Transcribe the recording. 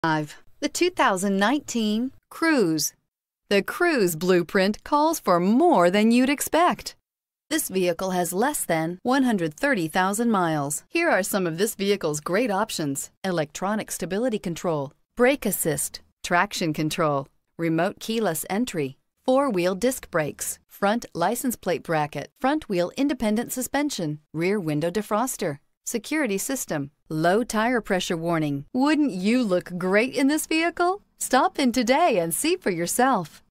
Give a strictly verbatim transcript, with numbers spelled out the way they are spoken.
The two thousand nineteen Cruze. The Cruze blueprint calls for more than you'd expect. This vehicle has less than one hundred thirty thousand miles. Here are some of this vehicle's great options: electronic stability control, brake assist, traction control, remote keyless entry, four-wheel disc brakes, front license plate bracket, front wheel independent suspension, rear window defroster, security system, low tire pressure warning. Wouldn't you look great in this vehicle? Stop in today and see for yourself.